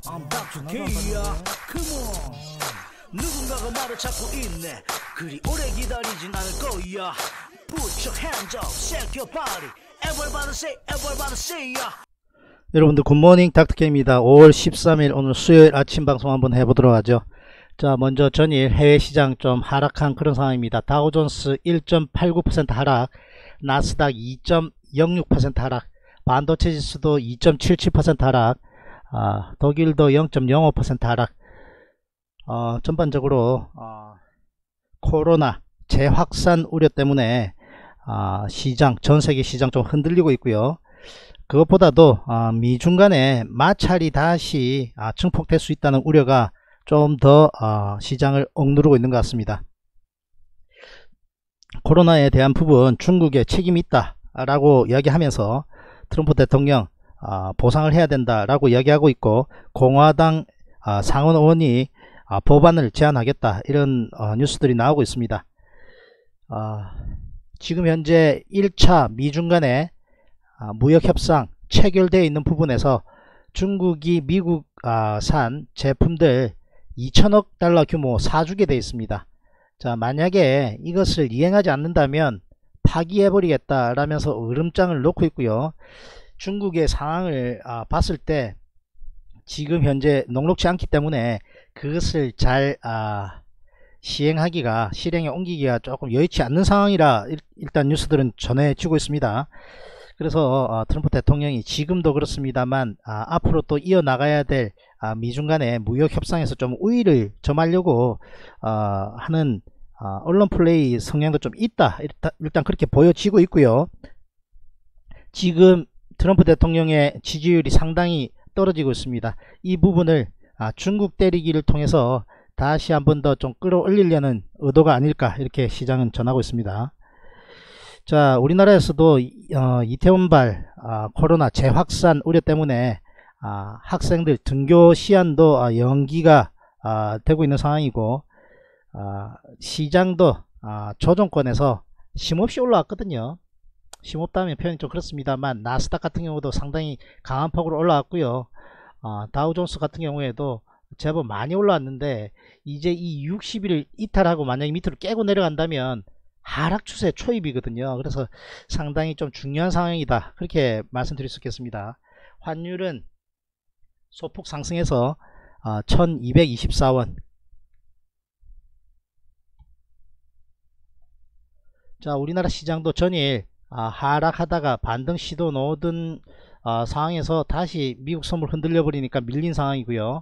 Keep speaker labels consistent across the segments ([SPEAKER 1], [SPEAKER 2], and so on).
[SPEAKER 1] I'm Dr. K야. Come on. 누군가가 말을 찾고 있네. 그리 오래 기다리진 않을 거야. Put your hands up, shake your body. Everybody say ya.
[SPEAKER 2] 여러분들 굿모닝 닥터케입니다. 5월 13일 오늘 수요일 아침 방송 한번 해보도록 하죠. 자, 먼저 전일 해외시장 좀 하락한 그런 상황입니다. 다우존스 1.89% 하락, 나스닥 2.06% 하락, 반도체 지수도 2.77% 하락, 독일도 0.05% 하락. 전반적으로 코로나 재확산 우려 때문에 시장, 전세계 시장 좀 흔들리고 있고요. 그것보다도 미중 간의 마찰이 다시 증폭될 수 있다는 우려가 좀 더 시장을 억누르고 있는 것 같습니다. 코로나에 대한 부분 중국에 책임이 있다 라고 이야기하면서 트럼프 대통령 보상을 해야 된다 라고 이야기하고 있고, 공화당 상원 의원이 법안을 제안하겠다, 이런 뉴스들이 나오고 있습니다. 지금 현재 1차 미중 간의 무역협상 체결되어 있는 부분에서 중국이 미국산 제품들 2천억 달러 규모 사주게 되어 있습니다. 자, 만약에 이것을 이행하지 않는다면 파기해버리겠다 라면서 으름장을 놓고 있고요. 중국의 상황을 봤을 때 지금 현재 녹록지 않기 때문에 그것을 잘 실행에 옮기기가 조금 여의치 않는 상황이라 일단 뉴스들은 전해지고 있습니다. 그래서 트럼프 대통령이 지금도 그렇습니다만 앞으로 또 이어나가야 될 미중 간의 무역 협상에서 좀 우위를 점하려고 하는 언론 플레이 성향도 좀 있다, 일단 그렇게 보여지고 있고요. 지금 트럼프 대통령의 지지율이 상당히 떨어지고 있습니다. 이 부분을 중국 때리기를 통해서 다시 한번 더 좀 끌어올리려는 의도가 아닐까, 이렇게 시장은 전하고 있습니다. 자, 우리나라에서도 이태원발 코로나 재확산 우려 때문에 학생들 등교 시한도 연기가 되고 있는 상황이고, 시장도 조정권에서 쉼없이 올라왔거든요. 쉼없다면 표현이 좀 그렇습니다만 나스닥 같은 경우도 상당히 강한 폭으로 올라왔고요. 다우존스 같은 경우에도 제법 많이 올라왔는데, 이제 이 60일을 이탈하고 만약에 밑으로 깨고 내려간다면 하락 추세 초입이거든요. 그래서 상당히 좀 중요한 상황이다, 그렇게 말씀드릴 수 있겠습니다. 환율은 소폭 상승해서 1224원. 자, 우리나라 시장도 전일 하락하다가 반등 시도 놓던 상황에서 다시 미국 선물 흔들려 버리니까 밀린 상황이고요.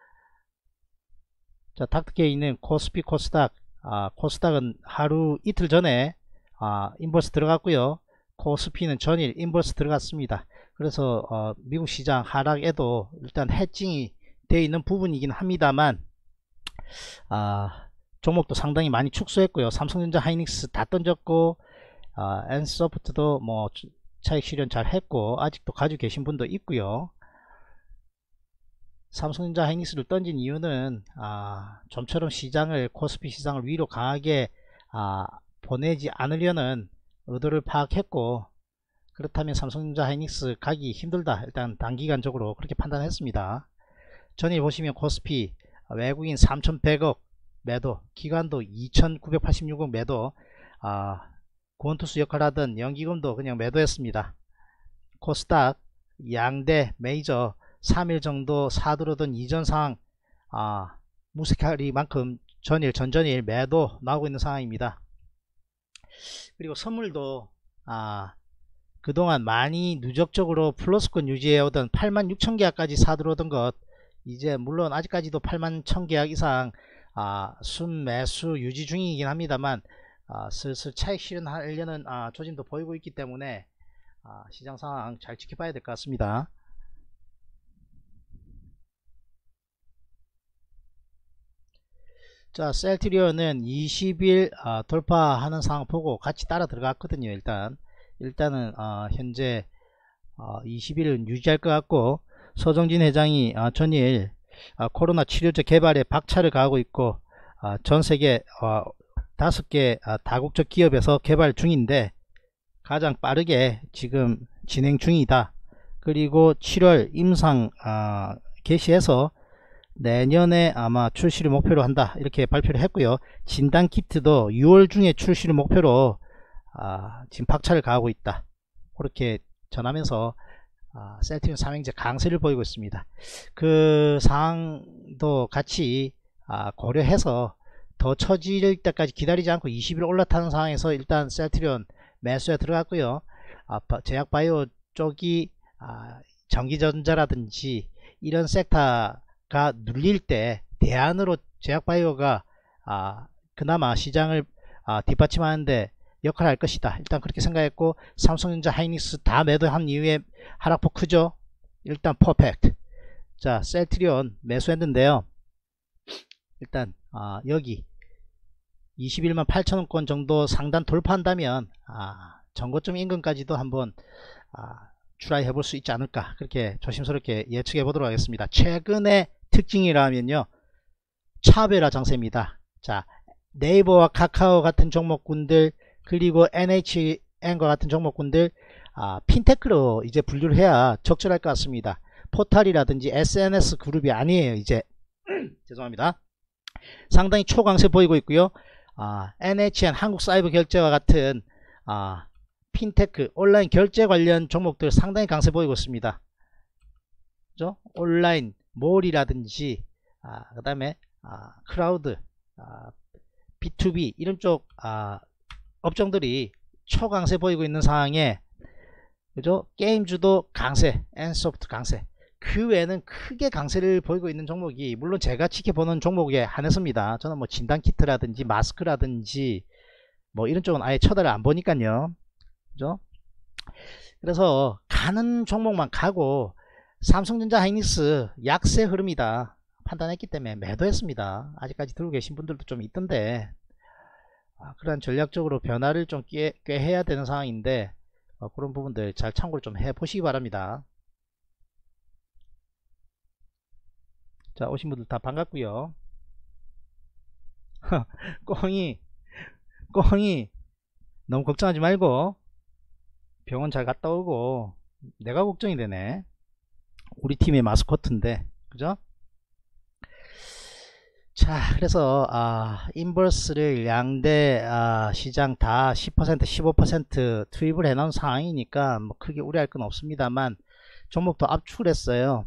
[SPEAKER 2] 자, 닥터케에 있는 코스피, 코스닥, 코스닥은 하루 이틀 전에 인버스 들어갔고요. 코스피는 전일 인버스 들어갔습니다. 그래서 미국 시장 하락에도 일단 해칭이 되어 있는 부분이긴 합니다만 종목도 상당히 많이 축소했고요. 삼성전자, 하이닉스 다 던졌고, 엔소프트도 뭐 차익 실현 잘 했고, 아직도 가지고 계신 분도 있고요. 삼성전자, 하이닉스를 던진 이유는 좀처럼 시장을, 코스피 시장을 위로 강하게 보내지 않으려는 의도를 파악했고, 그렇다면 삼성전자, 하이닉스 가기 힘들다, 일단 단기간적으로 그렇게 판단했습니다. 전일 보시면 코스피 외국인 3100억 매도, 기관도 2986억 매도, 구원투수 역할을 하던 연기금도 그냥 매도했습니다. 코스닥 양대 메이저 3일 정도 사들어던 이전 상황 무색하리만큼 전일, 전전일 매도 나오고 있는 상황입니다. 그리고 선물도 그동안 많이 누적적으로 플러스권 유지해 오던 86,000계약까지 사들어오던 것, 이제 물론 아직까지도 81,000계약 이상 순매수 유지 중이긴 합니다만 슬슬 차익 실현하려는 조짐도 보이고 있기 때문에 시장 상황 잘 지켜봐야 될 것 같습니다. 자, 셀트리온은 20일 돌파하는 상황 보고 같이 따라 들어갔거든요. 일단은 현재 20일은 유지할 것 같고, 서정진 회장이 전일 코로나 치료제 개발에 박차를 가하고 있고, 전세계 5개 다국적 기업에서 개발 중인데 가장 빠르게 지금 진행 중이다. 그리고 7월 임상 게시해서 내년에 아마 출시를 목표로 한다 이렇게 발표를 했고요. 진단 키트도 6월 중에 출시를 목표로 지금 박차를 가하고 있다 그렇게 전하면서 셀트리온 삼형제 강세를 보이고 있습니다. 그 상황도 같이 고려해서 더 처질 때까지 기다리지 않고 20일 올라타는 상황에서 일단 셀트리온 매수에 들어갔고요. 제약바이오 쪽이 전기전자라든지 이런 섹터가 눌릴 때 대안으로 제약바이오가 그나마 시장을 뒷받침하는데 역할을 할 것이다 일단 그렇게 생각했고, 삼성전자 하이닉스 다 매도한 이후에 하락폭 크죠. 일단 퍼펙트. 자, 셀트리온 매수했는데요. 일단 여기 21만 8천원권 정도 상단 돌파한다면 전고점 인근까지도 한번 트라이 해볼 수 있지 않을까 그렇게 조심스럽게 예측해 보도록 하겠습니다. 최근의 특징이라면요, 차별화 정세입니다. 자, 네이버와 카카오 같은 종목군들 그리고 NHN과 같은 종목군들 핀테크로 이제 분류를 해야 적절할 것 같습니다. 포탈이라든지 SNS 그룹이 아니에요 이제. 죄송합니다. 상당히 초강세 보이고 있고요. NHN 한국사이버결제와 같은 핀테크 온라인 결제 관련 종목들 상당히 강세 보이고 있습니다. 그죠? 온라인 몰이라든지 그 다음에 클라우드 B2B 이런 쪽 업종들이 초강세 보이고 있는 상황에, 그죠? 게임주도 강세, 엔소프트 강세, 그 외에는 크게 강세를 보이고 있는 종목이 물론 제가 지켜보는 종목에 한해서입니다. 저는 뭐 진단키트라든지 마스크라든지 뭐 이런 쪽은 아예 쳐다를 안 보니까요. 그죠? 그래서 가는 종목만 가고, 삼성전자 하이닉스 약세 흐름이다 판단했기 때문에 매도했습니다. 아직까지 들고 계신 분들도 좀 있던데 그런 전략적으로 변화를 좀 꾀해야 되는 상황인데 그런 부분들 잘 참고를 좀 해 보시기 바랍니다. 자, 오신 분들 다 반갑고요. 꽁이 너무 걱정하지 말고 병원 잘 갔다 오고. 내가 걱정이 되네. 우리 팀의 마스코트인데, 그죠? 자, 그래서 인버스를 양대 시장 다 10% 15% 투입을 해 놓은 상황이니까 뭐 크게 우려할 건 없습니다만, 종목도 압축을 했어요.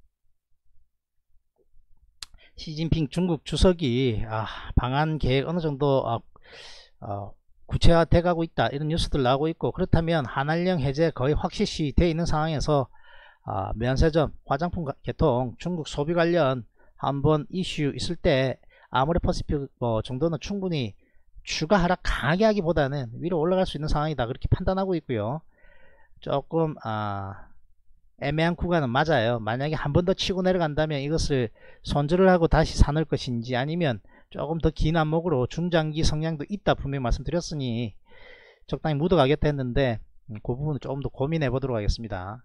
[SPEAKER 2] 시진핑 중국 주석이 방한 계획 어느 정도 구체화 돼 가고 있다 이런 뉴스들 나오고 있고, 그렇다면 한한령 해제 거의 확실시 되어 있는 상황에서 면세점, 화장품 개통, 중국 소비 관련 한번 이슈 있을 때 아모레퍼시픽 정도는 충분히 추가 하락 강하게 하기보다는 위로 올라갈 수 있는 상황이다 그렇게 판단하고 있고요. 조금 애매한 구간은 맞아요. 만약에 한 번 더 치고 내려간다면 이것을 손절을 하고 다시 사놓을 것인지, 아니면 조금 더 긴 안목으로 중장기 성향도 있다 분명히 말씀드렸으니 적당히 묻어가겠다 했는데, 그 부분은 조금 더 고민해 보도록 하겠습니다.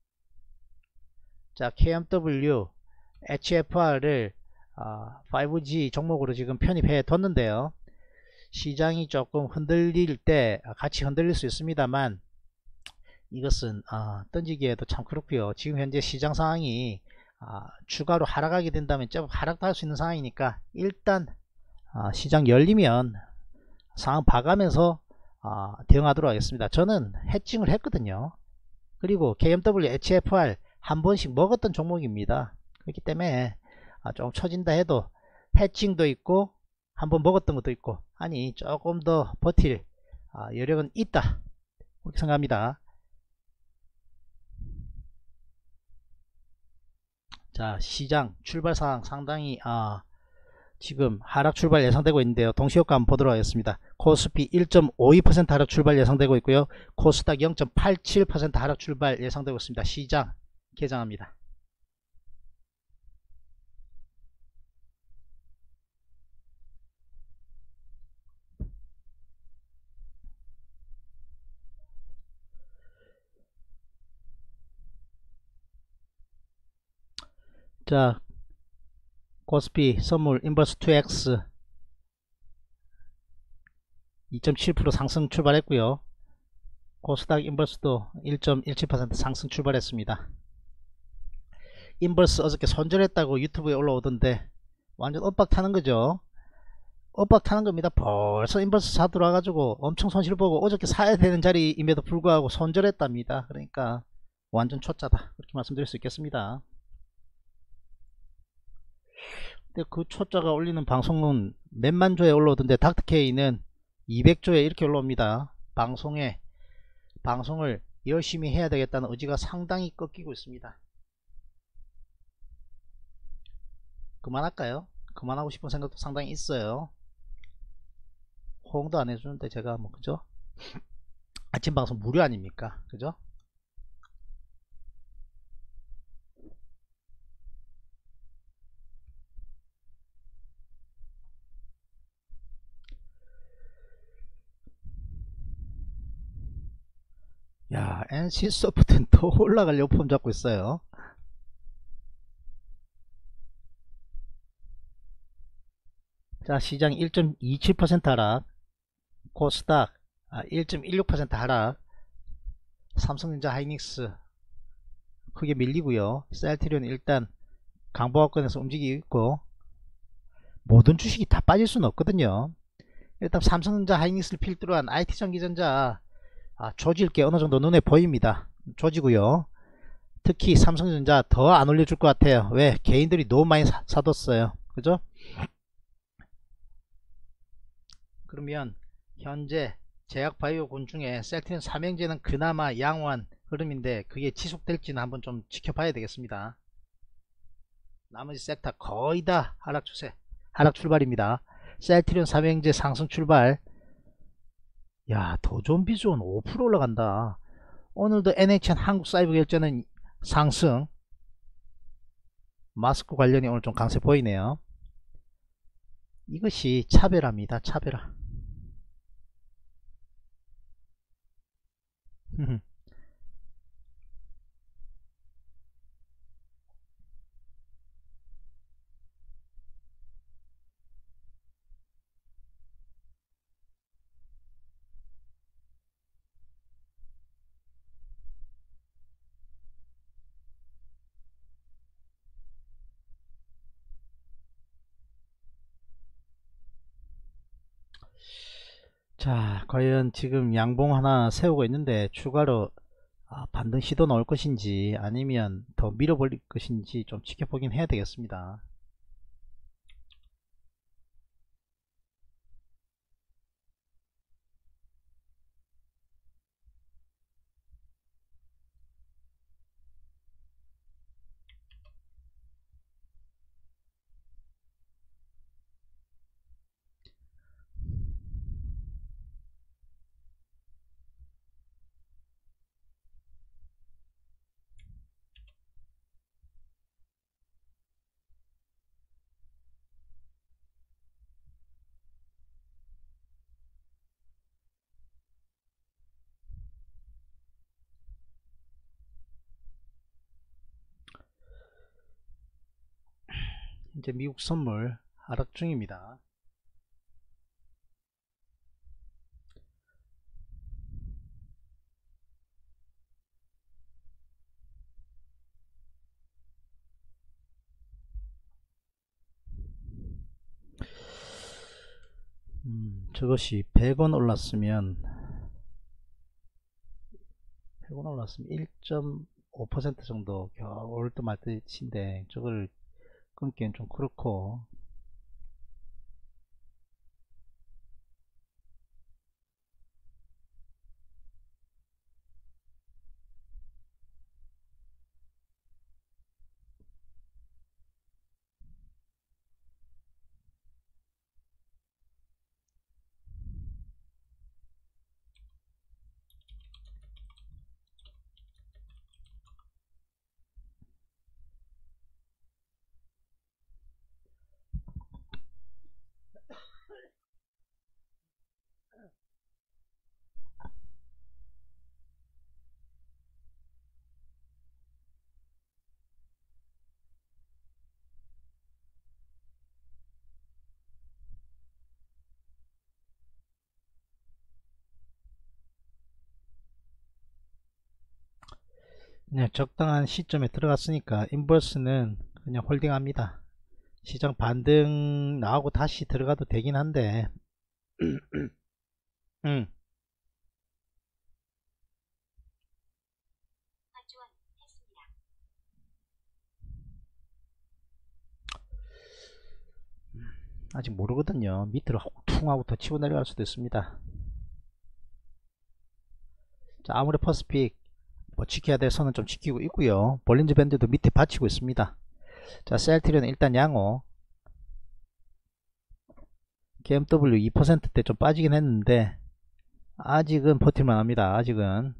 [SPEAKER 2] 자, KMW HFR을 5G 종목으로 지금 편입해 뒀는데요. 시장이 조금 흔들릴 때 같이 흔들릴 수 있습니다만, 이것은 던지기에도 참 그렇고요. 지금 현재 시장 상황이 추가로 하락하게 된다면 좀 하락도 할 수 있는 상황이니까 일단 시장 열리면 상황 봐가면서 대응하도록 하겠습니다. 저는 해칭을 했거든요. 그리고 KMW HFR 한 번씩 먹었던 종목입니다. 그렇기 때문에 좀 처진다 해도 해칭도 있고 한번 먹었던 것도 있고 하니 조금 더 버틸 여력은 있다 그렇게 생각합니다. 자, 시장 출발 상황 상당히 지금 하락 출발 예상되고 있는데요. 동시효과 한번 보도록 하겠습니다. 코스피 1.52% 하락 출발 예상되고 있고요. 코스닥 0.87% 하락 출발 예상되고 있습니다. 시장 개장합니다. 자, 코스피 선물 인버스 2X 2.7% 상승 출발했고요. 코스닥 인버스도 1.17% 상승 출발했습니다. 인버스 어저께 손절했다고 유튜브에 올라오던데 완전 엇박 타는 거죠. 엇박 타는 겁니다. 벌써 인버스 사 들어와가지고 엄청 손실 보고 어저께 사야 되는 자리임에도 불구하고 손절했답니다. 그러니까 완전 초짜다, 그렇게 말씀드릴 수 있겠습니다. 근데 그 초짜가 올리는 방송은 몇만 조에 올라오던데 닥터케이는 200조에 이렇게 올라옵니다. 방송을 열심히 해야 되겠다는 의지가 상당히 꺾이고 있습니다. 그만할까요? 그만하고 싶은 생각도 상당히 있어요. 호응도 안 해주는데 제가 뭐 그죠? 아침 방송 무료 아닙니까? 그죠? 야, NC소프트는 더 올라가려고 폼 잡고 있어요. 자, 시장 1.27% 하락, 코스닥 1.16% 하락, 삼성전자 하이닉스 크게 밀리고요. 셀트리온 일단 강보합권에서 움직이고 있고, 모든 주식이 다 빠질 수는 없거든요. 일단 삼성전자 하이닉스를 필두로 한 IT 전기전자 조질 게 어느 정도 눈에 보입니다. 조지고요. 특히 삼성전자 더 안 올려줄 것 같아요. 왜? 개인들이 너무 많이 사뒀어요. 그죠? 그러면 현재 제약바이오군 중에 셀트리온 삼형제는 그나마 양호한 흐름인데 그게 지속될지는 한번 좀 지켜봐야 되겠습니다. 나머지 섹터 거의 다 하락 추세, 하락 출발입니다. 셀트리온 삼형제 상승 출발. 야, 도전 비주얼 5% 올라간다. 오늘도 NHN 한국사이버결제는 상승. 마스크 관련이 오늘 좀 강세 보이네요. 이것이 차별화입니다. 차별화. 자, 과연 지금 양봉 하나 세우고 있는데 추가로 반등 시도 나올 것인지 아니면 더 밀어버릴 것인지 좀 지켜보긴 해야 되겠습니다. 이제 미국 선물 하락 중입니다. 저것이 100원 올랐으면 1.5% 정도 겨울 때 말듯인데 저걸 끊기엔 좀 그렇고, 그냥 적당한 시점에 들어갔으니까 인버스는 그냥 홀딩합니다. 시장 반등 나오고 다시 들어가도 되긴 한데 음. 아직 모르거든요. 밑으로 퉁 하고 더 치고 내려갈 수도 있습니다. 자, 아무리 퍼스픽 뭐 지켜야 될 선은 좀 지키고 있고요. 볼린저 밴드도 밑에 받치고 있습니다. 자, 셀트리온 일단 양호. KMW 2%대 좀 빠지긴 했는데 아직은 버틸만 합니다. 아직은.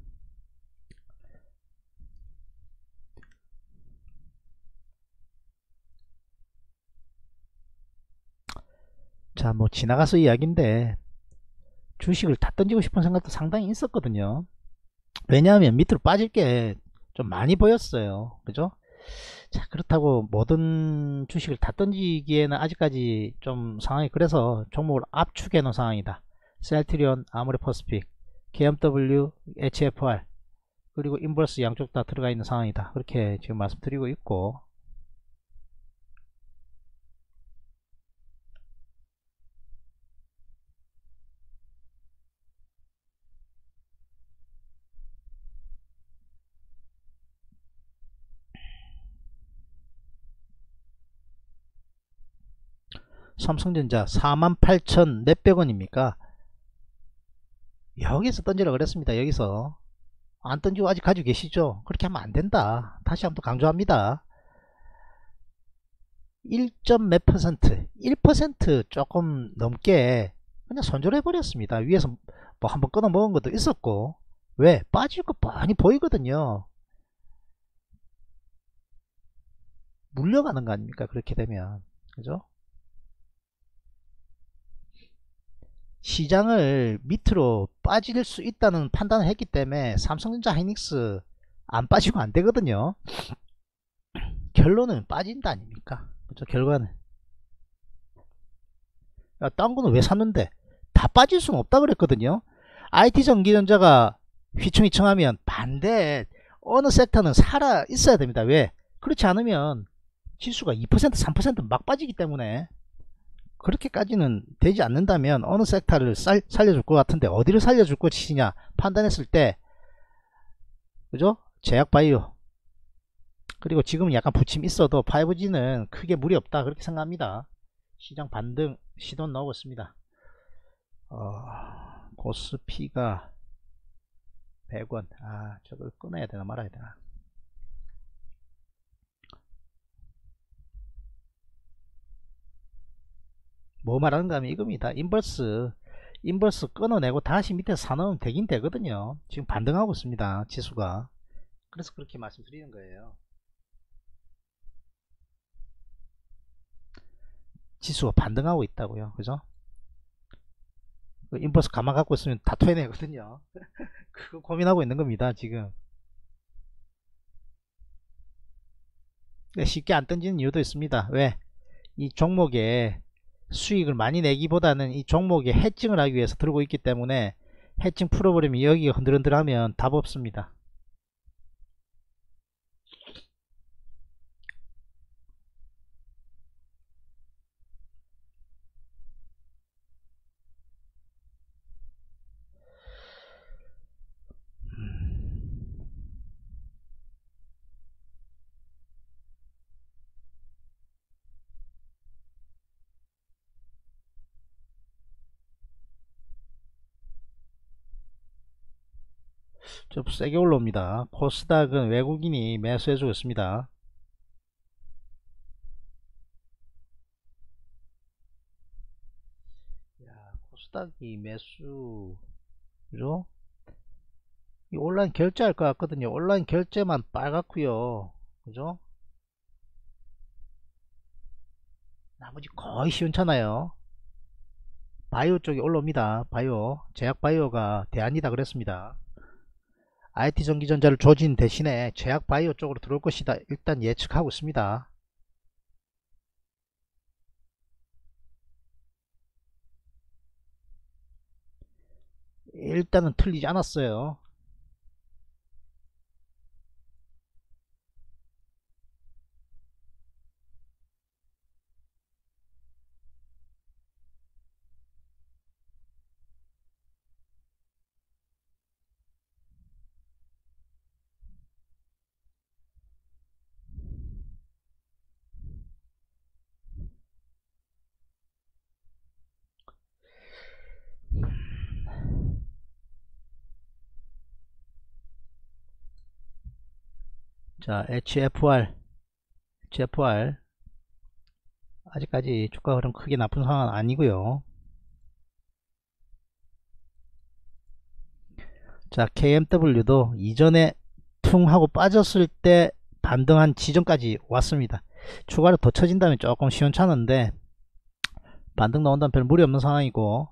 [SPEAKER 2] 자, 뭐 지나가서 이야기인데 주식을 다 던지고 싶은 생각도 상당히 있었거든요. 왜냐하면 밑으로 빠질 게 좀 많이 보였어요. 그죠? 자, 그렇다고 모든 주식을 다 던지기에는 아직까지 좀 상황이, 그래서 종목을 압축해 놓은 상황이다. 셀트리온, 아모레퍼스픽, KMW, HFR 그리고 인버스 양쪽 다 들어가 있는 상황이다. 그렇게 지금 말씀드리고 있고, 삼성전자 48,000 몇백 원입니까? 여기서 던지라 그랬습니다. 여기서 안 던지고 아직 가지고 계시죠? 그렇게 하면 안 된다. 다시 한번 강조합니다. 1점 몇 퍼센트, 1% 조금 넘게 그냥 손절해 버렸습니다. 위에서 뭐 한번 끊어 먹은 것도 있었고, 왜? 빠질 거 뻔히 보이거든요. 물려가는 거 아닙니까? 그렇게 되면. 그죠? 시장을 밑으로 빠질 수 있다는 판단을 했기 때문에 삼성전자 하이닉스 안 빠지고 안 되거든요. 결론은 빠진다 아닙니까? 그죠? 결과는. 야, 딴 거는 왜 샀는데? 다 빠질 수는 없다 그랬거든요. IT 전기전자가 휘청휘청하면 반대 어느 섹터는 살아 있어야 됩니다. 왜? 그렇지 않으면 지수가 2% 3%막 빠지기 때문에. 그렇게까지는 되지 않는다면 어느 섹터를 살려줄 것 같은데 어디를 살려줄 것이냐 판단했을 때, 그죠? 제약바이오, 그리고 지금 약간 부침 있어도 5G는 크게 무리 없다 그렇게 생각합니다. 시장 반등 시도 나오고 있습니다. 코스피가 100원. 저걸 끊어야 되나 말아야 되나. 뭐 말하는가 하면 이겁니다. 인버스 끊어내고 다시 밑에 사놓으면 되긴 되거든요. 지금 반등하고 있습니다. 지수가. 그래서 그렇게 말씀드리는 거예요. 지수가 반등하고 있다고요. 그죠? 인버스 가만 갖고 있으면 다 토해내거든요. 그거 고민하고 있는 겁니다. 지금. 쉽게 안 던지는 이유도 있습니다. 왜? 이 종목에 수익을 많이 내기보다는 이 종목에 해칭을 하기 위해서 들고 있기 때문에, 해칭 풀어버리면 여기가 흔들흔들하면 답 없습니다. 좀 세게 올라옵니다. 코스닥은 외국인이 매수해주고 있습니다. 코스닥이 매수, 그죠? 이 온라인 결제할 것 같거든요. 온라인 결제만 빨갛고요. 그죠? 나머지 거의 시원찮아요. 바이오 쪽이 올라옵니다. 바이오, 제약 바이오가 대안이다 그랬습니다. IT 전기전자를 조진 대신에 제약 바이오 쪽으로 들어올 것이다 일단 예측하고 있습니다. 일단은 틀리지 않았어요. 자, HFR 아직까지 주가 흐름 크게 나쁜 상황은 아니고요. 자, KMW도 이전에 퉁 하고 빠졌을 때 반등한 지점까지 왔습니다. 추가로 더 쳐진다면 조금 시원찮은데 반등 나온다면 별 무리 없는 상황이고,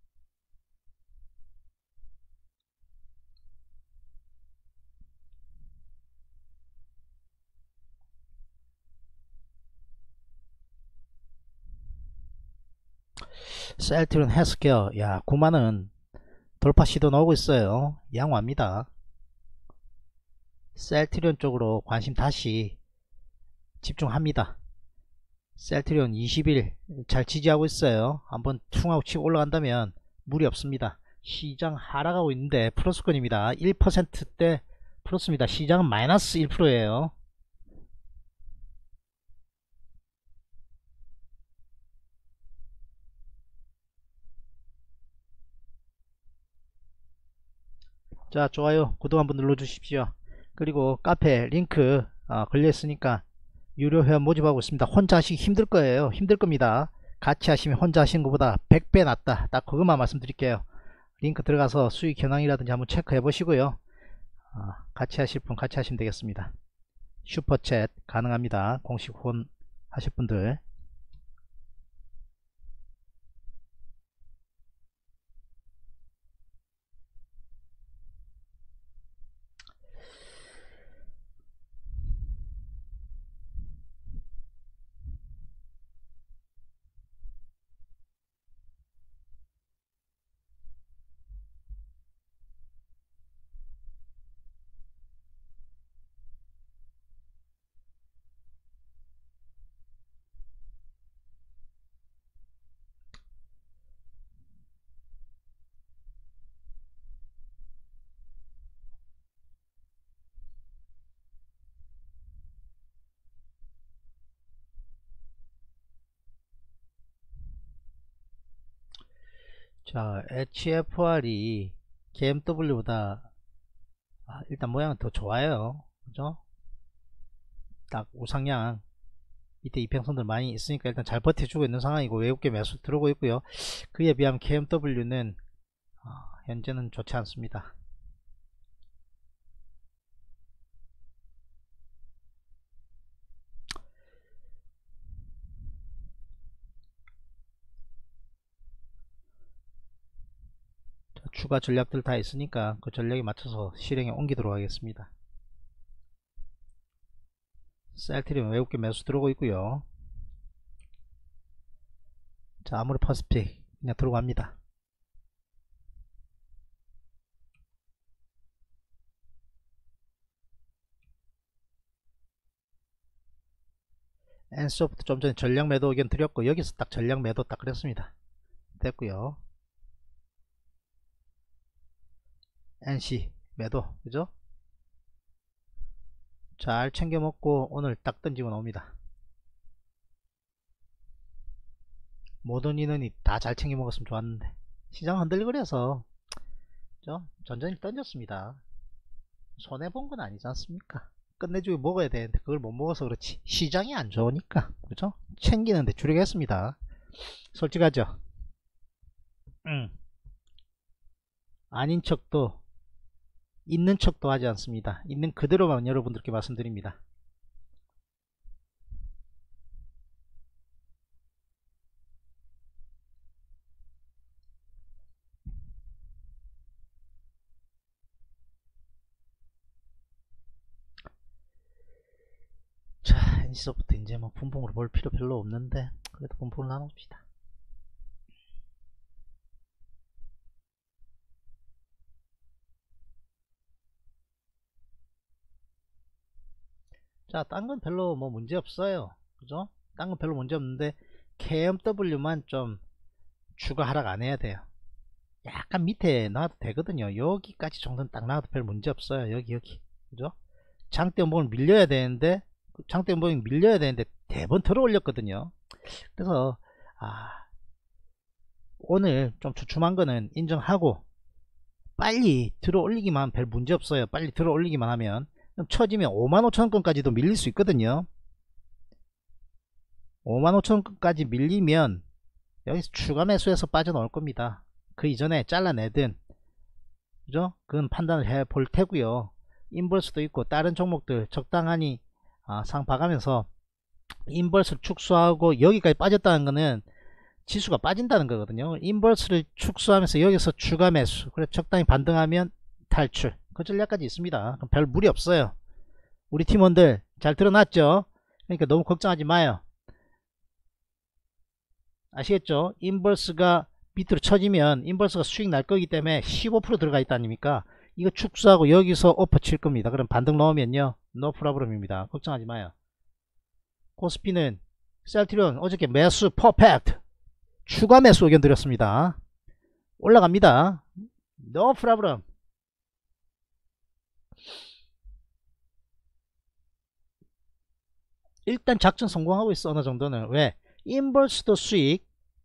[SPEAKER 2] 셀트리온 헬스케어, 야 9만원 돌파 시도 나오고 있어요. 양호합니다. 셀트리온 쪽으로 관심 다시 집중합니다. 셀트리온 20일 잘 지지하고 있어요. 한번 퉁하고 치고 올라간다면 무리 없습니다. 시장 하락하고 있는데 플러스권입니다. 1%대 플러스입니다. 시장은 마이너스 1%예요. 자, 좋아요 구독 한번 눌러 주십시오. 그리고 카페 링크 걸려 있으니까 유료 회원 모집하고 있습니다. 혼자 하시기 힘들 거예요. 힘들 겁니다. 같이 하시면 혼자 하시는 것보다 100배 낫다. 딱 그것만 말씀드릴게요. 링크 들어가서 수익 현황이라든지 한번 체크해 보시고요. 같이 하실 분 같이 하시면 되겠습니다. 슈퍼챗 가능합니다. 공식 후원 하실 분들. 자, HFR이 KMW보다 일단 모양은 더 좋아요. 그죠? 딱 우상향 밑에 이평선들 많이 있으니까 일단 잘 버텨주고 있는 상황이고, 외국계 매수 들어오고 있고요. 그에 비하면 KMW는 현재는 좋지 않습니다. 추가 전략들 다 있으니까 그 전략에 맞춰서 실행에 옮기도록 하겠습니다. 셀트리온 외국계 매수 들어오고 있고요. 자, 아모레 퍼시픽 그냥 들어갑니다. 엔소프트 좀 전에 전략 매도 의견 드렸고, 여기서 딱 전략 매도 딱 그랬습니다. 됐고요. NC 매도, 그죠? 잘 챙겨 먹고 오늘 딱 던지고 나옵니다. 모든 인원이 다 잘 챙겨 먹었으면 좋았는데 시장 흔들거려서 전전히 던졌습니다. 손해본 건 아니지 않습니까? 끝내주고 먹어야 되는데 그걸 못 먹어서 그렇지, 시장이 안 좋으니까, 그죠? 챙기는데 주력했습니다. 솔직하죠? 아닌 척도 있는 척도 하지 않습니다. 있는 그대로만 여러분들께 말씀드립니다. 자, NC소프트 이제 뭐 분봉으로 볼 필요 별로 없는데 그래도 분봉을 나눠봅시다. 자, 딴 건 별로 뭐 문제 없어요. 그죠? 딴 건 별로 문제 없는데 KMW만 좀 추가 하락 안 해야 돼요. 약간 밑에 놔도 되거든요. 여기까지 정도는 딱 놔도 별 문제 없어요. 여기 그죠? 장대 음봉을 밀려야 되는데, 장대 음봉이 밀려야 되는데 대번 들어 올렸거든요. 그래서 오늘 좀 주춤한 거는 인정하고 빨리 들어 올리기만 하면 별 문제 없어요. 빨리 들어 올리기만 하면 쳐지면 55,000원권까지도 밀릴 수 있거든요. 55,000원권까지 밀리면 여기서 추가 매수해서 빠져나올 겁니다. 그 이전에 잘라내든, 그죠? 그건 판단을 해 볼 테고요. 인버스도 있고 다른 종목들 적당하니 상 봐가면서 인버스를 축소하고 여기까지 빠졌다는 거는 지수가 빠진다는 거거든요. 인버스를 축소하면서 여기서 추가 매수, 그래 적당히 반등하면 탈출, 그 전략까지 있습니다. 그럼 별 무리 없어요. 우리 팀원들 잘 들어놨죠? 그러니까 너무 걱정하지 마요. 아시겠죠? 인버스가 밑으로 쳐지면 인버스가 수익 날 거기 때문에 15% 들어가 있다 아닙니까? 이거 축소하고 여기서 오퍼 칠 겁니다. 그럼 반등 넣으면요, 노 프로블럼입니다. 걱정하지 마요. 코스피는 셀트리온 어저께 매수 퍼펙트 추가 매수 의견 드렸습니다. 올라갑니다. 노 프로블럼. 일단 작전 성공하고 있어. 어느 정도는. 왜? 인버스도 수익,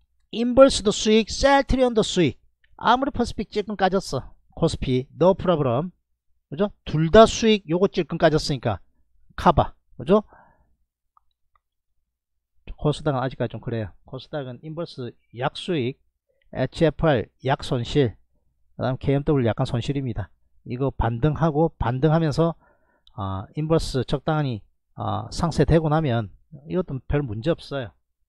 [SPEAKER 2] 셀트리온도 수익. 아무리 퍼시픽 찔끔 까졌어. 코스피 노 프로블럼. 그죠? 둘 다 수익. 요거 찔끔 까졌으니까 카바. 그죠? 코스닥은 아직까지 좀 그래요. 코스닥은 인버스 약수익, HFR 약손실, 그 다음 KMW 약간 손실입니다. 이거 반등하고 반등하면서 인버스 적당히 상쇄되고 나면 이것도 별 문제 없어요.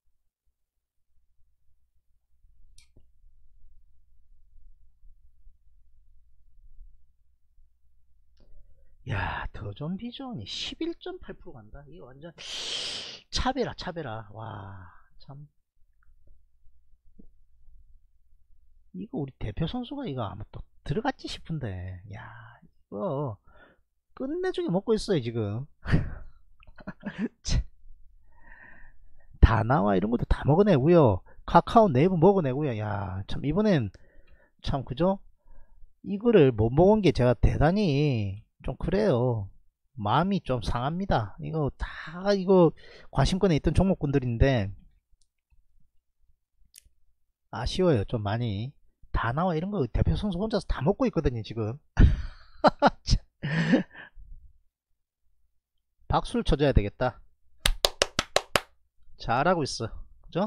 [SPEAKER 2] 야, 더존 비전이 11.8% 간다. 이거 완전 차별아. 와, 참. 이거 우리 대표 선수가 이거 아마 또 들어갔지 싶은데. 야, 이거 끝내주게 먹고 있어요, 지금. 다 나와 이런 것도 다 먹어내고요. 카카오 네이버 먹어내고요. 야, 참 이번엔 참 그죠? 이거를 못 먹은 게 제가 대단히 좀 그래요. 마음이 좀 상합니다. 이거 다 이거 관심권에 있던 종목군들인데 아쉬워요. 좀 많이. 다 나와 이런 거 대표 선수 혼자서 다 먹고 있거든요, 지금. 박수를 쳐줘야 되겠다. 잘하고 있어. 그죠?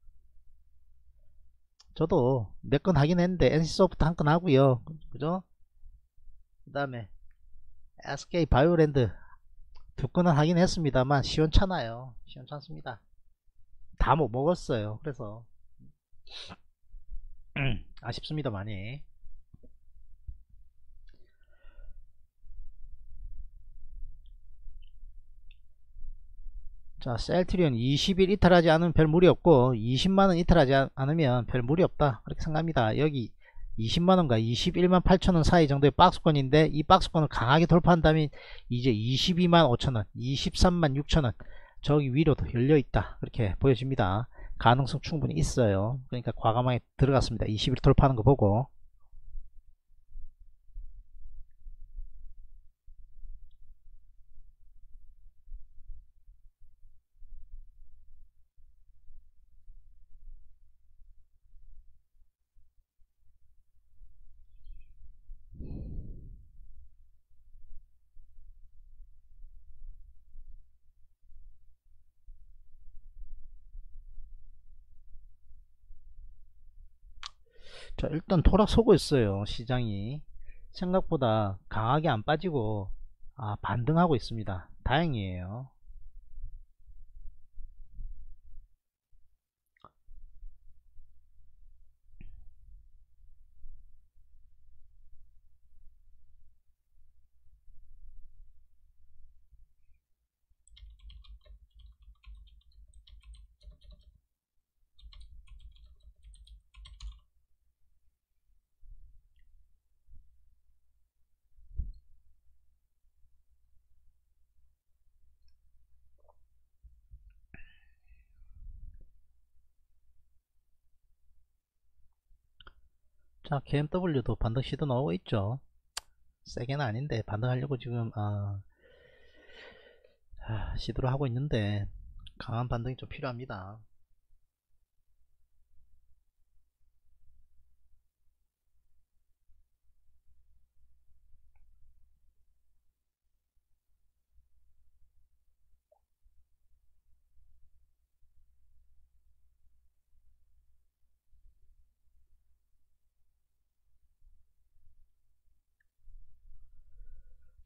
[SPEAKER 2] 저도 몇 건 하긴 했는데 NC소프트 한 건 하고요. 그죠? 그 다음에 SK 바이오랜드 두 건은 하긴 했습니다만 시원찮아요. 시원찮습니다. 다 못 먹었어요. 그래서 아쉽습니다, 많이. 자, 셀트리온 20일 이탈하지 않으면 별 무리 없고 20만원 이탈하지 않으면 별 무리 없다, 그렇게 생각합니다. 여기 20만원과 21만 8천원 사이 정도의 박스권인데 이 박스권을 강하게 돌파한다면 이제 22만 5천원, 23만 6천원 저기 위로도 열려있다, 그렇게 보여집니다. 가능성 충분히 있어요. 그러니까 과감하게 들어갔습니다. 20일 돌파하는 거 보고. 자, 일단 돌아서고 있어요. 시장이 생각보다 강하게 안 빠지고 반등하고 있습니다. 다행이에요. 자, KMW도 반등 시도 나오고 있죠. 세게는 아닌데 반등하려고 지금 시도를 하고 있는데 강한 반등이 좀 필요합니다.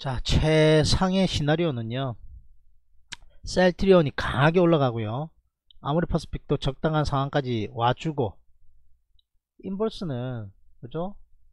[SPEAKER 2] 자, 최상의 시나리오는요, 셀트리온이 강하게 올라가고요, 아모레퍼시픽도 적당한 상황까지 와주고, 인버스는 그죠,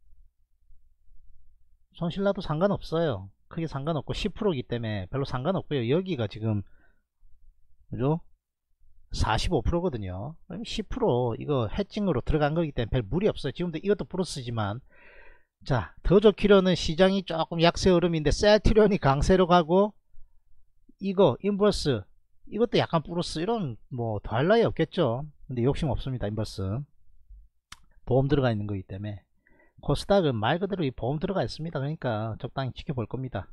[SPEAKER 2] 손실나도 상관없어요. 크게 상관없고 10%이기 때문에 별로 상관없고요. 여기가 지금 그죠, 45%거든요 10% 이거 해칭으로 들어간 거기 때문에 별 무리 없어요. 지금도 이것도 플러스지만, 자, 더 좋기로는 시장이 조금 약세 흐름인데 셀트리온이 강세로 가고, 이거 인버스 이것도 약간 플러스, 이런 뭐 더 할 나위 없겠죠. 근데 욕심 없습니다. 인버스 보험 들어가 있는 거기 때문에. 코스닥은 말 그대로 이 보험 들어가 있습니다. 그러니까 적당히 지켜볼 겁니다.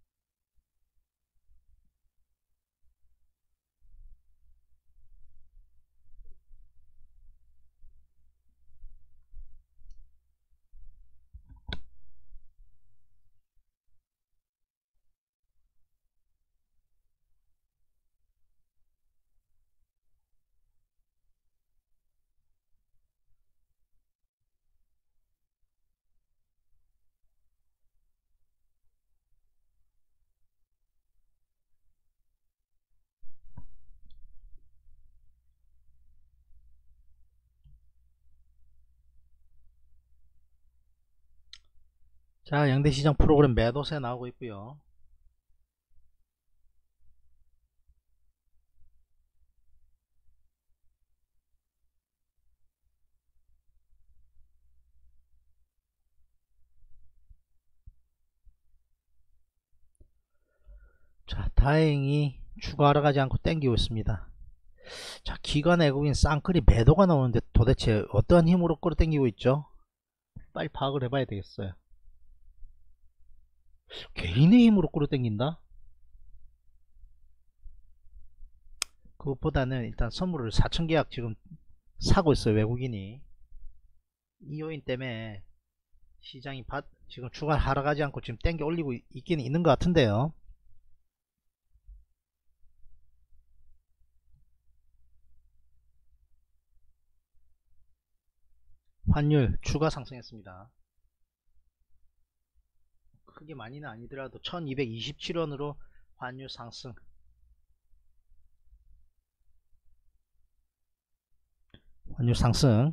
[SPEAKER 2] 자, 양대시장 프로그램 매도세 나오고 있고요. 자, 다행히 추가하러 가지 않고 땡기고 있습니다. 자, 기관 외국인 쌍끌이 매도가 나오는데 도대체 어떠한 힘으로 끌어당기고 있죠? 빨리 파악을 해봐야 되겠어요. 개인의 힘으로 끌어당긴다? 그것보다는 일단 선물을 4,000계약 지금 사고 있어요. 외국인이. 이 요인 때문에 시장이 지금 추가 하러 가지 않고 지금 땡겨 올리고 있기는 있는 것 같은데요. 환율 추가 상승했습니다. 크게 많이는 아니더라도 1227원으로 환율 상승. 환율 상승.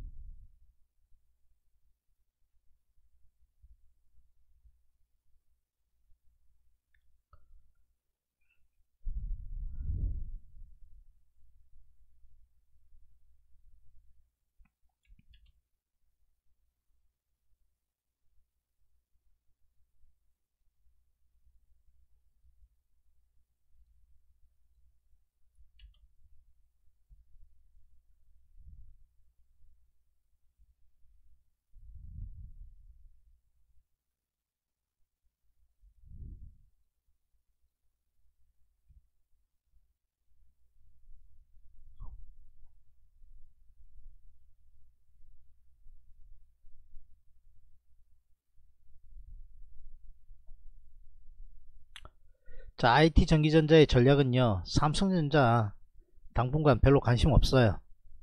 [SPEAKER 2] 자, IT 전기전자의 전략은요, 삼성전자 당분간 별로 관심 없어요.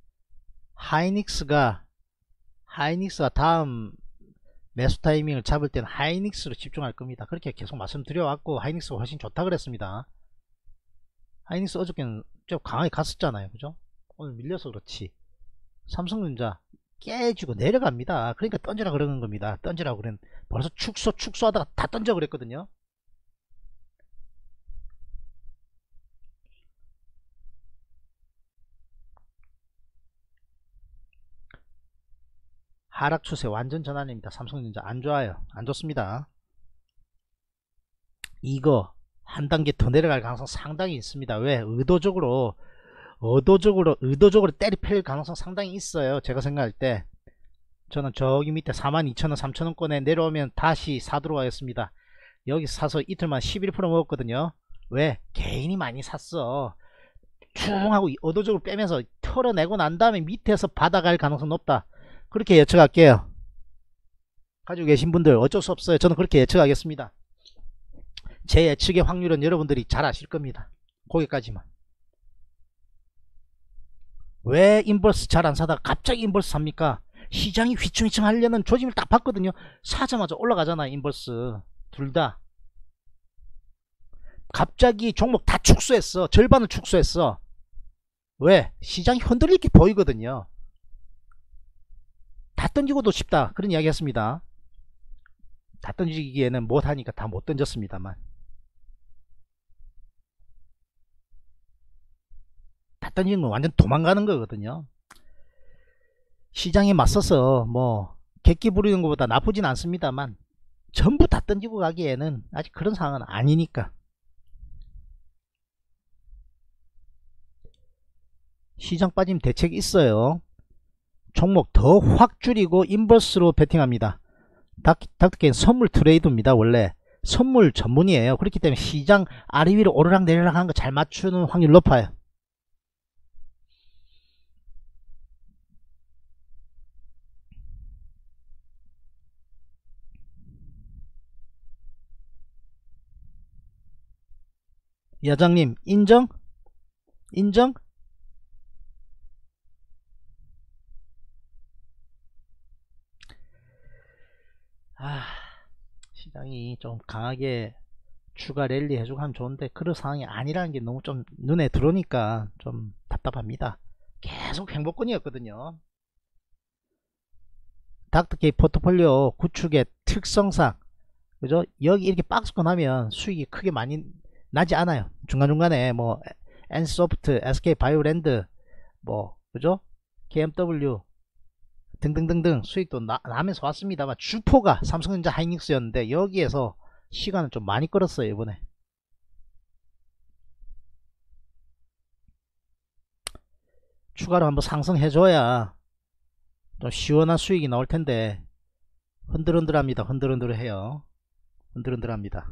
[SPEAKER 2] 하이닉스가 다음 매수 타이밍을 잡을 때는 하이닉스로 집중할 겁니다. 그렇게 계속 말씀드려 왔고, 하이닉스가 훨씬 좋다 그랬습니다. 하이닉스 어저께는 좀 강하게 갔었잖아요. 그죠? 오늘 밀려서 그렇지. 삼성전자 깨지고 내려갑니다. 그러니까 던지라 그러는 겁니다. 던지라고 그랬, 벌써 축소하다가 다 던져 그랬거든요. 하락 추세 완전 전환입니다. 삼성전자 안 좋아요. 안 좋습니다. 이거 한 단계 더 내려갈 가능성 상당히 있습니다. 왜? 의도적으로 때리 팰 가능성 상당히 있어요. 제가 생각할 때 저는 저기 밑에 42,000원 3,000원권에 내려오면 다시 사도록 하겠습니다. 여기 사서 이틀만 11% 먹었거든요. 왜? 개인이 많이 샀어. 퉁 하고 의도적으로 빼면서 털어내고 난 다음에 밑에서 받아갈 가능성 높다. 그렇게 예측할게요. 가지고 계신 분들 어쩔 수 없어요. 저는 그렇게 예측하겠습니다. 제 예측의 확률은 여러분들이 잘 아실 겁니다. 거기까지만. 왜 인버스 잘 안 사다가 갑자기 인버스 삽니까? 시장이 휘청휘청 하려는 조짐을 딱 봤거든요. 사자마자 올라가잖아. 인버스 둘 다. 갑자기 종목 다 축소했어. 절반을 축소했어. 왜? 시장이 흔들릴 게 보이거든요. 다 던지고도 싶다, 그런 이야기 했습니다. 다 던지기에는 못하니까 다 못 던졌습니다만, 다 던지는 건 완전 도망가는 거거든요. 시장에 맞서서 뭐 객기 부리는 것보다 나쁘진 않습니다만, 전부 다 던지고 가기에는 아직 그런 상황은 아니니까. 시장 빠지면 대책이 있어요. 종목 더 확 줄이고 인버스로 베팅합니다. 닥터케인 선물 트레이드입니다. 원래 선물 전문이에요. 그렇기 때문에 시장 아래 위로 오르락 내리락 하는 거 잘 맞추는 확률 높아요. 여장님 인정? 인정? 아, 시장이 좀 강하게 추가 랠리 해주고 하면 좋은데 그런 상황이 아니라는 게 너무 좀 눈에 들어오니까 좀 답답합니다. 계속 행복권이었거든요. 닥터케이 포트폴리오 구축의 특성상, 그죠? 여기 이렇게 박스권 하면 수익이 크게 많이 나지 않아요. 중간중간에 뭐 엔소프트, SK바이오랜드, 뭐 그죠? KMW 등등등등 수익도 나면서 왔습니다만, 주포가 삼성전자 하이닉스였는데 여기에서 시간을 좀 많이 끌었어요. 이번에 추가로 한번 상승해줘야 좀 시원한 수익이 나올 텐데, 흔들흔들합니다. 흔들흔들해요. 흔들흔들합니다.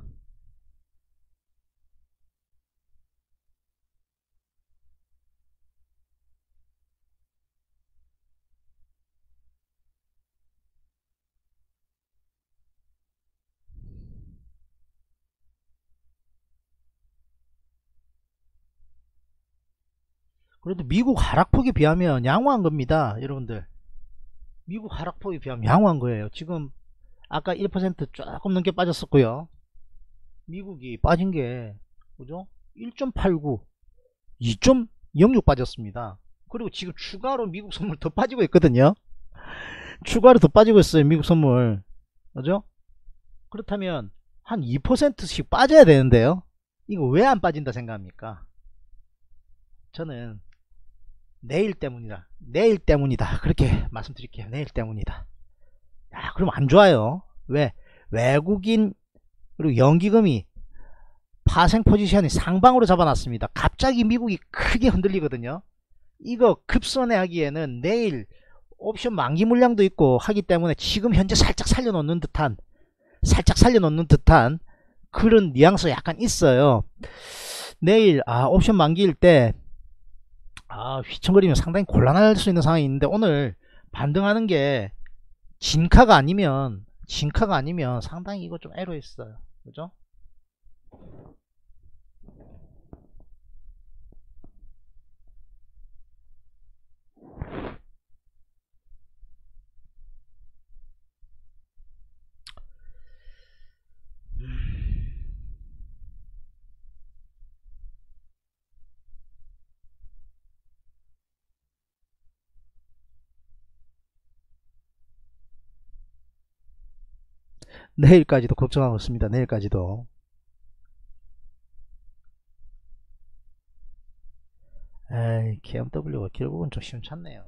[SPEAKER 2] 그래도 미국 하락폭에 비하면 양호한 겁니다. 여러분들, 미국 하락폭에 비하면 양호한 거예요. 지금 아까 1% 조금 넘게 빠졌었고요. 미국이 빠진 게 그죠? 1.89, 2.06 빠졌습니다. 그리고 지금 추가로 미국 선물 더 빠지고 있거든요. 추가로 더 빠지고 있어요. 미국 선물. 그죠? 그렇다면 한 2%씩 빠져야 되는데요. 이거 왜 안 빠진다 생각합니까? 저는 내일 때문이다. 내일 때문이다. 그렇게 말씀드릴게요. 내일 때문이다. 야, 그럼 안 좋아요. 왜? 외국인 그리고 연기금이 파생 포지션이 상방으로 잡아놨습니다. 갑자기 미국이 크게 흔들리거든요. 이거 급선회하기에는 내일 옵션 만기 물량도 있고 하기 때문에 지금 현재 살짝 살려놓는 듯한 그런 뉘앙스 약간 있어요. 내일 옵션 만기일 때 휘청거리면 상당히 곤란할 수 있는 상황이 있는데, 오늘 반등하는 게 진카가 아니면 상당히 이거 좀 애로했어요. 그죠? 내일까지도 걱정하고 있습니다. 내일까지도. 에이, KMW가 결국은 좀 시원찮네요.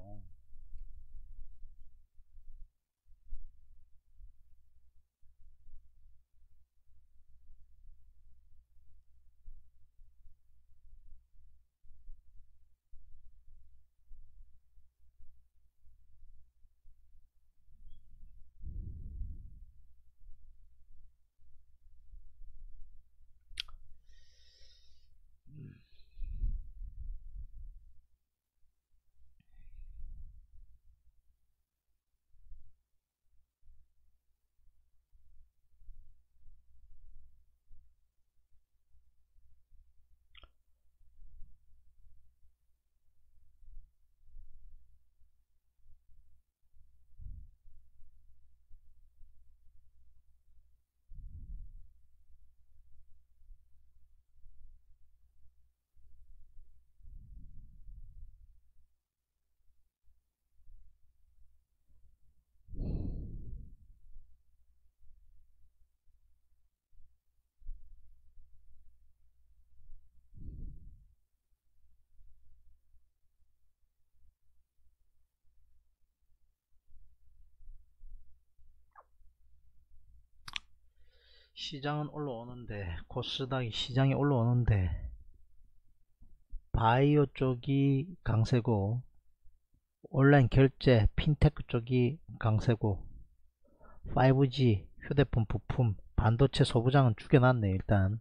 [SPEAKER 2] 시장은 올라오는데, 코스닥이 시장이 올라오는데 바이오 쪽이 강세고 온라인 결제 핀테크 쪽이 강세고 5G 휴대폰 부품 반도체 소부장은 죽여놨네 일단.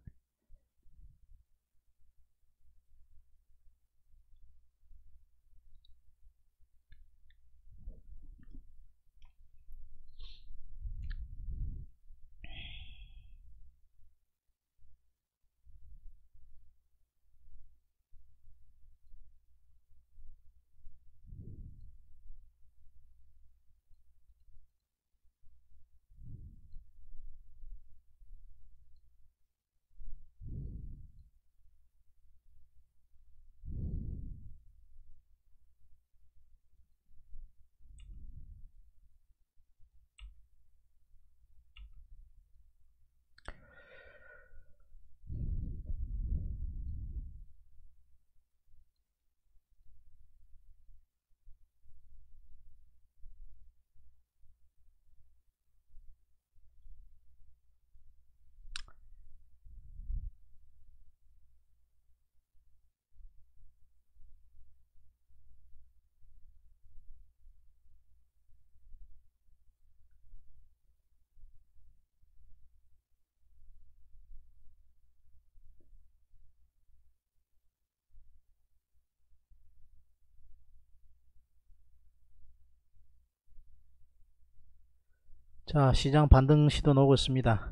[SPEAKER 2] 자, 시장 반등 시도 나오고 있습니다.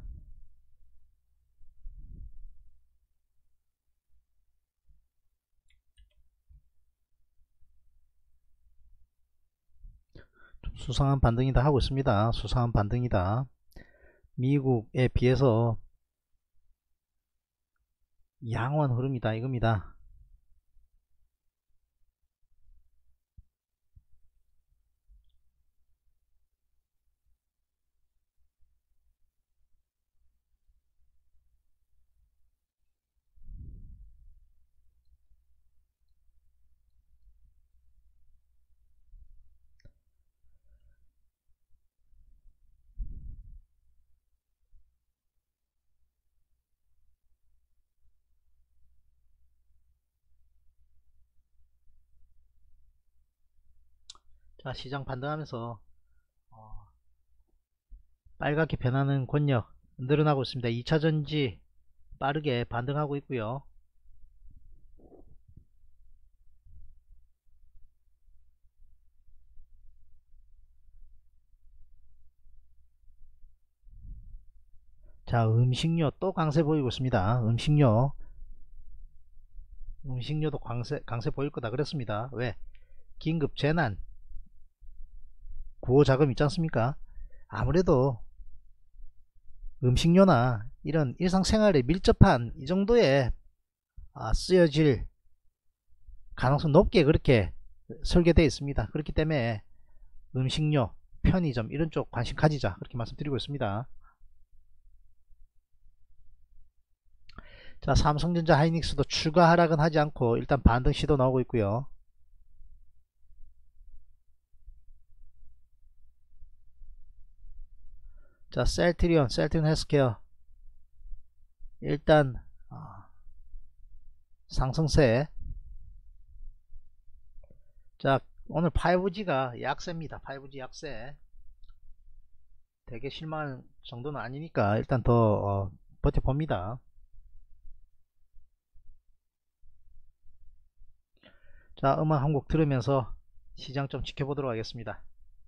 [SPEAKER 2] 좀 수상한 반등이다 하고 있습니다. 수상한 반등이다. 미국에 비해서 양호한 흐름이다 이겁니다. 자, 시장 반등하면서 빨갛게 변하는 권역 늘어나고 있습니다. 2차전지 빠르게 반등하고 있고요. 자, 음식료 또 강세 보이고 있습니다. 음식료도 강세 보일 거다 그랬습니다. 왜? 긴급 재난 구호 자금 있지 않습니까? 아무래도 음식료나 이런 일상생활에 밀접한 이 정도에 쓰여질 가능성 높게 그렇게 설계되어 있습니다. 그렇기 때문에 음식료, 편의점 이런 쪽 관심 가지자 그렇게 말씀드리고 있습니다. 자, 삼성전자 하이닉스도 추가 하락은 하지 않고 일단 반등 시도 나오고 있고요. 자, 셀트리온 헬스케어 일단 상승세. 자, 오늘 5G가 약세입니다. 5G 약세. 되게 실망할 정도는 아니니까 일단 더 버텨봅니다. 자, 음악 한 곡 들으면서 시장 좀 지켜보도록 하겠습니다.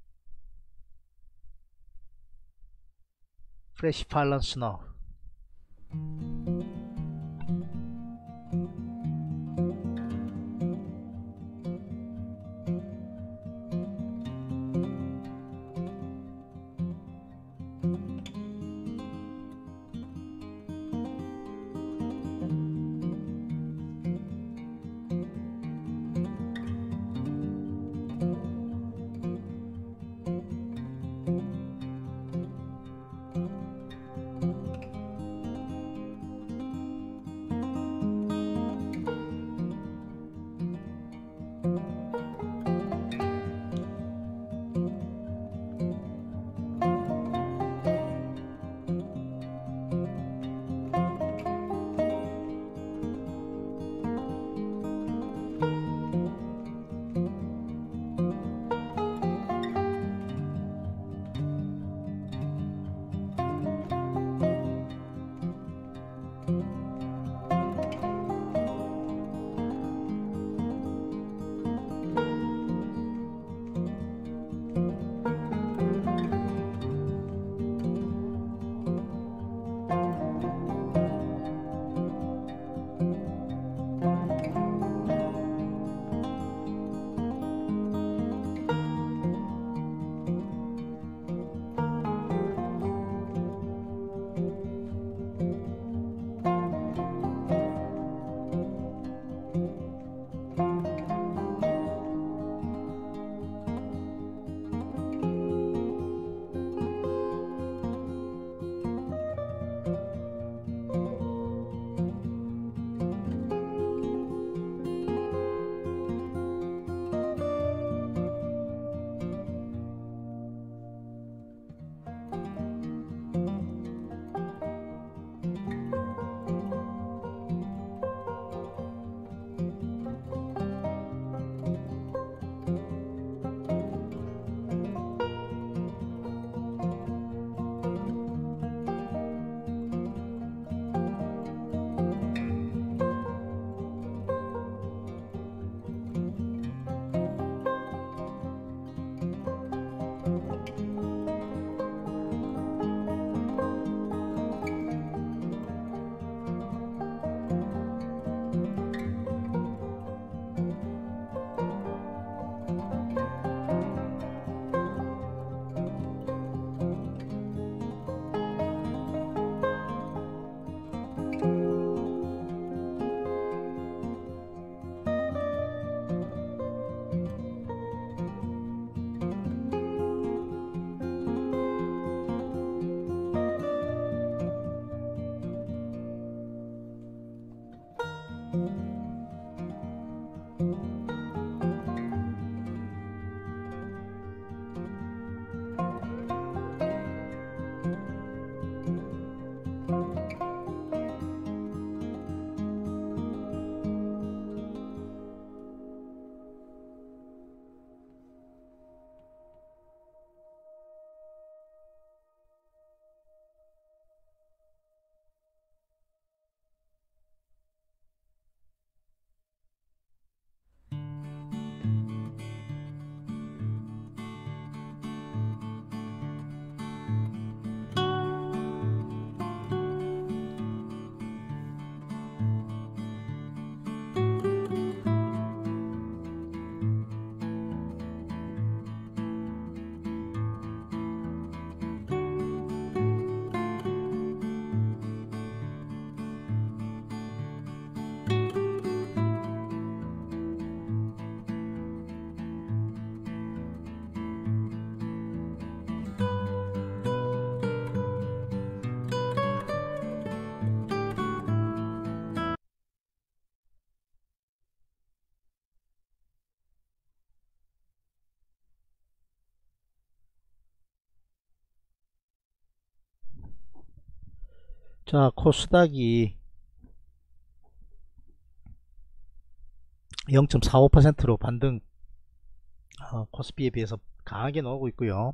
[SPEAKER 2] 프레시 팔런 스노우. 자, 코스닥이 0.45%로 반등, 코스피에 비해서 강하게 나오고 있고요.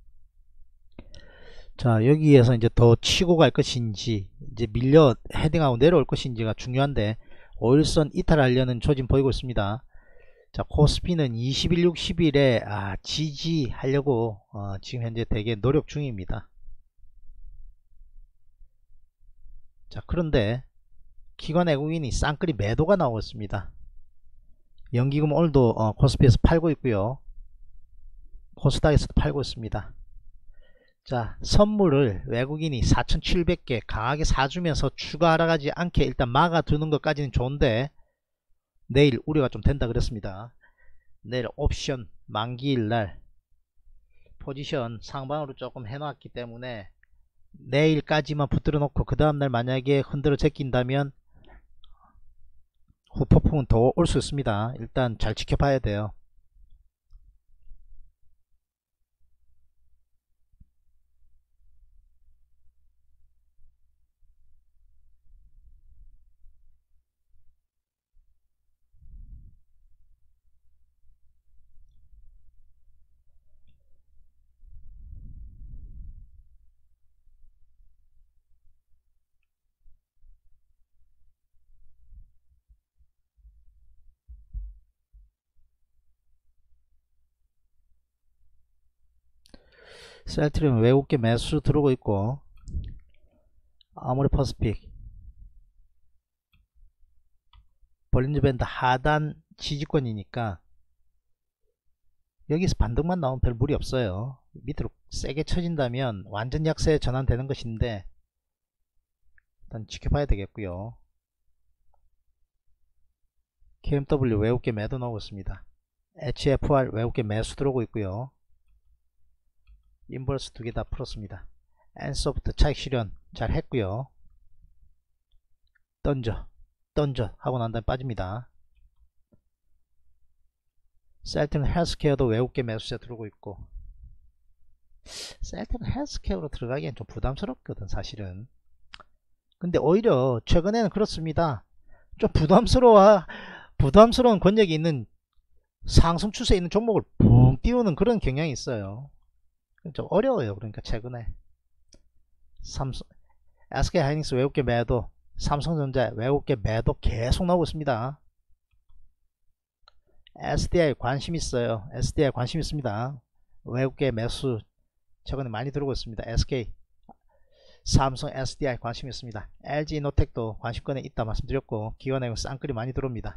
[SPEAKER 2] 자, 여기에서 이제 더 치고 갈 것인지, 이제 밀려 헤딩하고 내려올 것인지가 중요한데, 5일선 이탈하려는 조짐 보이고 있습니다. 자, 코스피는 21, 60일에 지지하려고 지금 현재 되게 노력 중입니다. 자, 그런데 기관 외국인이 쌍끌이 매도가 나오고 있습니다. 연기금 오늘도 코스피에서 팔고 있고요. 코스닥에서도 팔고 있습니다. 자, 선물을 외국인이 4,700개 강하게 사주면서 추가 하락하지 않게 일단 막아두는 것까지는 좋은데, 내일 우려가 좀 된다 그랬습니다. 내일 옵션 만기일날 포지션 상방으로 조금 해놨기 때문에 내일까지만 붙들어 놓고 그 다음날 만약에 흔들어 제낀다면 후폭풍은 더 올 수 있습니다. 일단 잘 지켜봐야 돼요. 셀트리온 외국계 매수 들어오고 있고, 아모레 퍼시픽 볼린저 밴드 하단 지지권이니까 여기서 반등만 나오면 별 무리 없어요. 밑으로 세게 쳐진다면 완전 약세에 전환되는 것인데 일단 지켜봐야 되겠고요. KMW 외국계 매도 나오고 있습니다. HFR 외국계 매수 들어오고 있고요. 인버스 두 개 다 풀었습니다. 엔소프트 차익 실현 잘 했고요. 던져 하고 난 다음에 빠집니다. 셀트리온 헬스케어도 외국계 매수세 들어오고 있고, 셀트리온 헬스케어로 들어가기엔 좀 부담스럽거든 사실은. 근데 오히려 최근에는 그렇습니다. 좀 부담스러운 권력이 있는 상승 추세에 있는 종목을 붕 띄우는 그런 경향이 있어요. 좀 어려워요. 그러니까 최근에 삼성, SK하이닉스 외국계 매도, 삼성전자 외국계 매도 계속 나오고 있습니다. SDI 관심 있어요. SDI 관심 있습니다. 외국계 매수 최근에 많이 들어오고 있습니다. SK, 삼성, SDI 관심 있습니다. LG노텍도 관심권에 있다 말씀드렸고, 기관에 쌍끌이 많이 들어옵니다.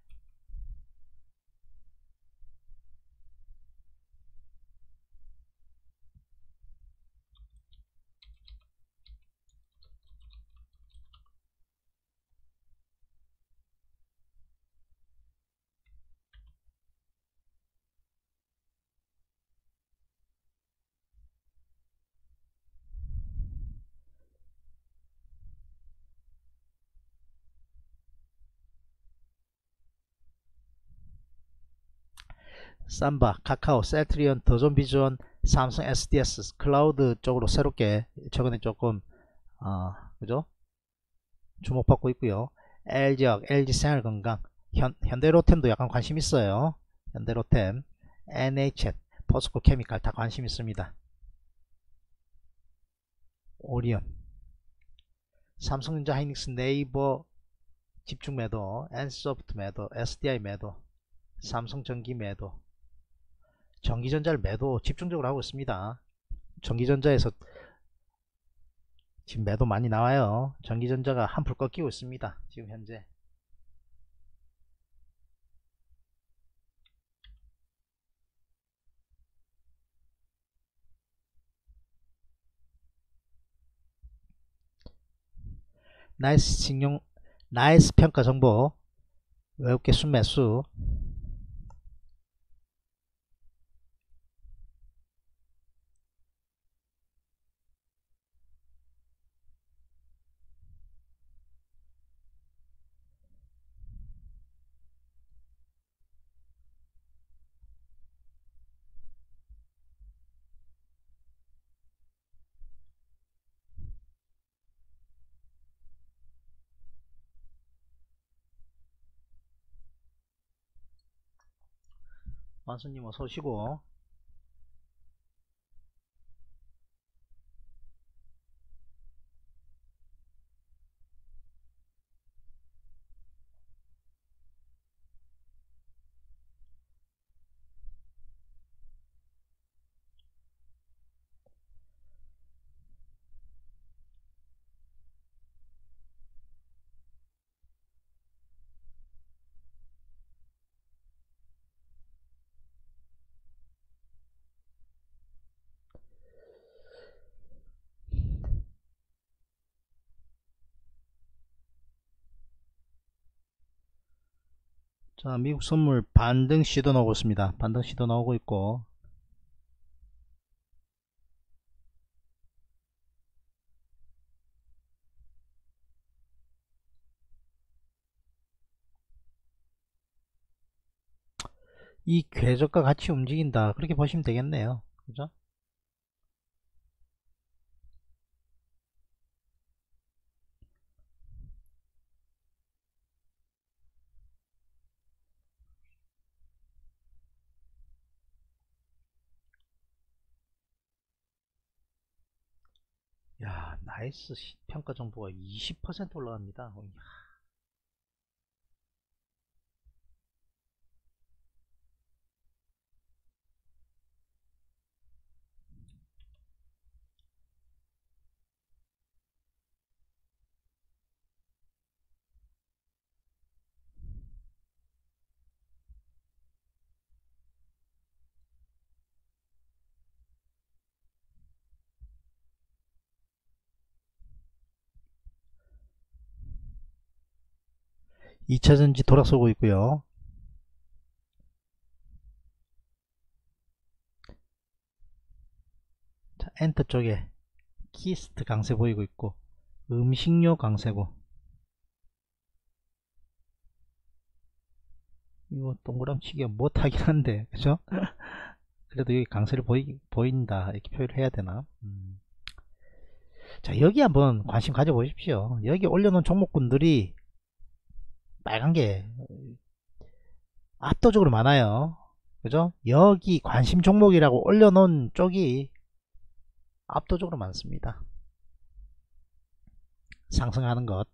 [SPEAKER 2] 삼바, 카카오, 셀트리온, 더존비전, 삼성 SDS 클라우드 쪽으로 새롭게 최근에 조금 그죠? 주목받고 있고요. LG학, LG생활건강, 현대로템도 약간 관심 있어요. 현대로템, NHN, 포스코케미칼 다 관심 있습니다. 오리온, 삼성전자, 하이닉스, 네이버 집중 매도, 엔소프트 매도, SDI 매도, 삼성전기 매도, 전기전자를 매도 집중적으로 하고 있습니다. 전기전자에서 지금 매도 많이 나와요. 전기전자가 한풀 꺾이고 있습니다. 지금 현재. 나이스 평가 정보, 외국계 순매수, 완수님 어서 오시고. 자, 미국 선물 반등 시도 나오고 있습니다. 반등 시도 나오고 있고, 이 궤적과 같이 움직인다, 그렇게 보시면 되겠네요. 그죠? 야, 나이스. 평가 정보가 20% 올라갑니다. 이 2차전지 돌아서고 있고요. 자, 엔터 쪽에 키스트 강세 보이고 있고, 음식료 강세고, 이거 동그라미치기가 못하긴 한데, 그죠? 그래도 여기 강세를 보인다, 이렇게 표현을 해야 되나? 자, 여기 한번 관심 가져보십시오. 여기 올려놓은 종목군들이 빨간게 압도적으로 많아요. 그죠? 여기 관심 종목이라고 올려놓은 쪽이 압도적으로 많습니다. 상승하는 것.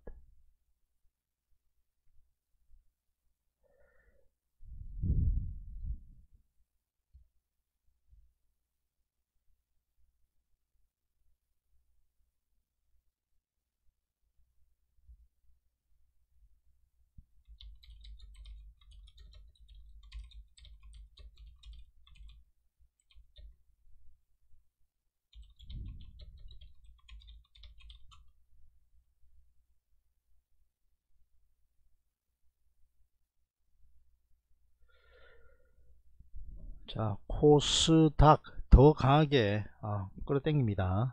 [SPEAKER 2] 자, 코스닥 더 강하게 끌어당깁니다.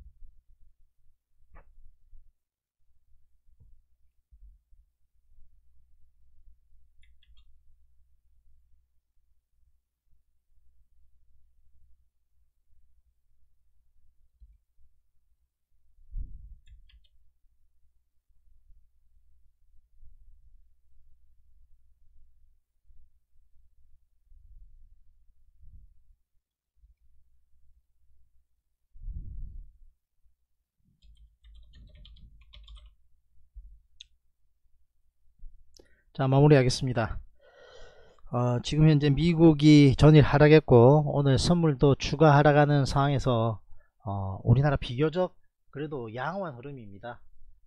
[SPEAKER 2] 자, 마무리하겠습니다. 지금 현재 미국이 전일 하락했고, 오늘 선물도 추가 하락하는 상황에서 우리나라 비교적 그래도 양호한 흐름입니다.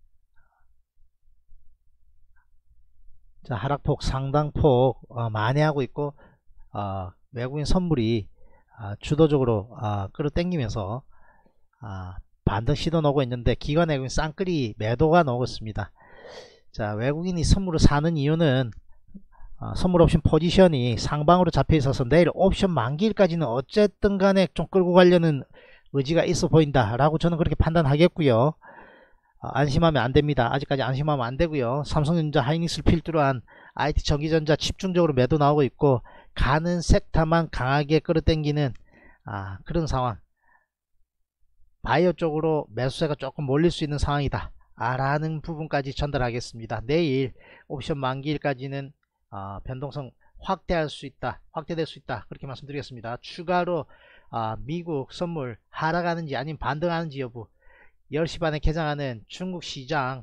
[SPEAKER 2] 자, 하락폭 상당폭 만회하고 있고, 외국인 선물이 주도적으로 끌어당기면서 반등 시도 나오고 있는데, 기관 외국인 쌍끌이 매도가 나오고 있습니다. 자, 외국인이 선물을 사는 이유는 선물 옵션 포지션이 상방으로 잡혀 있어서 내일 옵션 만기일까지는 어쨌든 간에 좀 끌고 가려는 의지가 있어 보인다 라고 저는 그렇게 판단하겠고요. 안심하면 안됩니다. 아직까지 안심하면 안되고요. 삼성전자, 하이닉스를 필두로 한 IT 전기전자 집중적으로 매도 나오고 있고, 가는 섹터만 강하게 끌어당기는 그런 상황, 바이오 쪽으로 매수세가 조금 몰릴 수 있는 상황이다 라는 부분까지 전달하겠습니다. 내일 옵션 만기일까지는 변동성 확대될 수 있다 그렇게 말씀드리겠습니다. 추가로 미국 선물 하락하는지 아니면 반등하는지 여부, 10시 반에 개장하는 중국 시장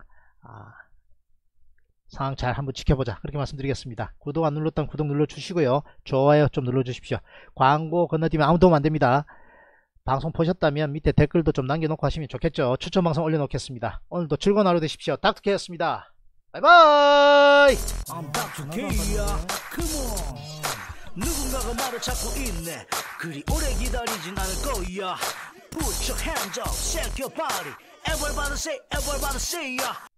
[SPEAKER 2] 상황 잘 한번 지켜보자 그렇게 말씀드리겠습니다. 구독 안 눌렀다면 구독 눌러주시고요. 좋아요 좀 눌러주십시오. 광고 건너뛰면 아무 도움 안됩니다. 방송 보셨다면 밑에 댓글도 좀 남겨놓고 하시면 좋겠죠. 추천 방송 올려놓겠습니다. 오늘도 즐거운 하루 되십시오. 닥터케였습니다. 바이바이.
[SPEAKER 1] I'm Dr. K야. Come on. 누군가가 나를 찾고 있네. 그리 오래 기다리진 않을 거야. Put your hands up, shake your body. Everybody say, everybody say, yeah.